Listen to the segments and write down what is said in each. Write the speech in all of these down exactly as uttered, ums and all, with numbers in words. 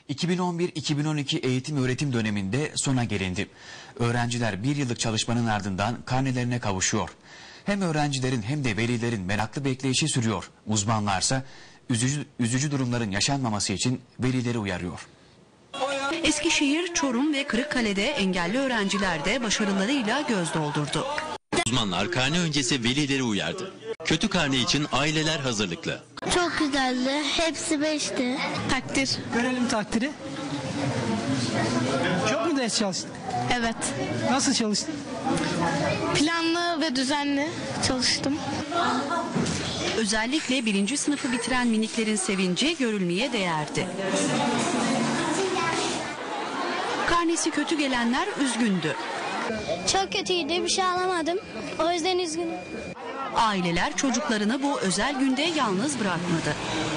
iki bin on bir iki bin on iki eğitim öğretim döneminde sona gelindi. Öğrenciler bir yıllık çalışmanın ardından karnelerine kavuşuyor. Hem öğrencilerin hem de velilerin meraklı bekleyişi sürüyor. Uzmanlarsa üzücü, üzücü durumların yaşanmaması için velileri uyarıyor. Eskişehir, Çorum ve Kırıkkale'de engelli öğrenciler de başarılarıyla göz doldurdu. Uzmanlar karne öncesi velileri uyardı. Kötü karne için aileler hazırlıklı. Çok güzeldi. Hepsi beşti. Takdir. Görelim takdiri. Çok mu ders çalıştın? Evet. Nasıl çalıştın? Planlı ve düzenli çalıştım. Özellikle birinci sınıfı bitiren miniklerin sevinci görülmeye değerdi. Karnesi kötü gelenler üzgündü. Çok kötüydü. Bir şey alamadım. O yüzden üzgünüm. Aileler çocuklarını bu özel günde yalnız bırakmadı.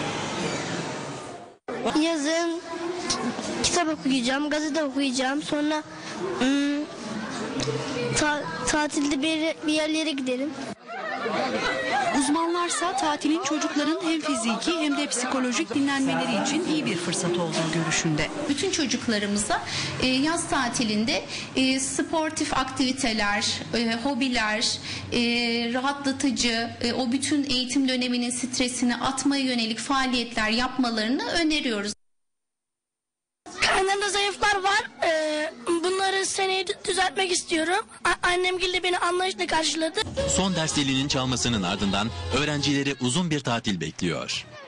Yazın kitap okuyacağım, gazete okuyacağım. Sonra ım, ta, tatilde bir, bir yerlere gidelim. Uzmanlarsa tatilin çocukların hem fiziki hem de psikolojik dinlenmeleri için iyi bir fırsat olduğu görüşünde. Bütün çocuklarımıza e, yaz tatilinde e, sportif aktiviteler, e, hobiler, e, rahatlatıcı, e, o bütün eğitim döneminin stresini atmaya yönelik faaliyetler yapmalarını öneriyoruz. Karnemde zayıflar var. Ee, bunları seneye düzeltmek istiyorum. A- annemgil de beni anlayışla karşıladı. Son ders zilinin çalmasının ardından öğrencileri uzun bir tatil bekliyor.